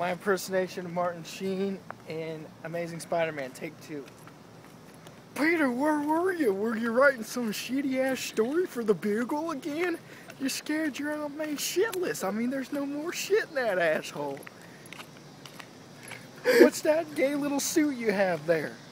My impersonation of Martin Sheen in Amazing Spider-Man, take 2. Peter, where were you? Were you writing some shitty-ass story for the Bugle again? You scared your own man shitless. I mean, there's no more shit in that asshole. What's that gay little suit you have there?